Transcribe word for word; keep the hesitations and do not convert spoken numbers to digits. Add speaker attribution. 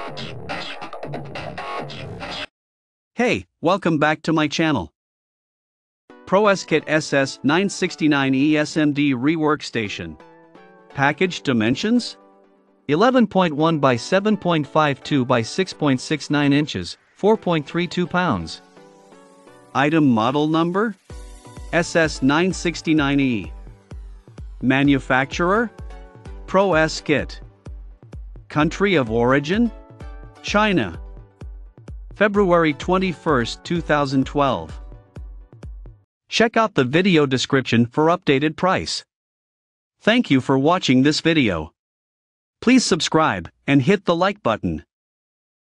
Speaker 1: Hey, welcome back to my channel. Pro'sKit S S nine sixty-nine E S M D Rework Station. Package dimensions: eleven point one by seven point five two by six point six nine inches, four point three two pounds. Item model number: S S nine sixty-nine E. Manufacturer: Pro'sKit. Country of origin: China. February twenty-first, two thousand twelve. Check out the video description for updated price. Thank you for watching this video. Please subscribe and hit the like button.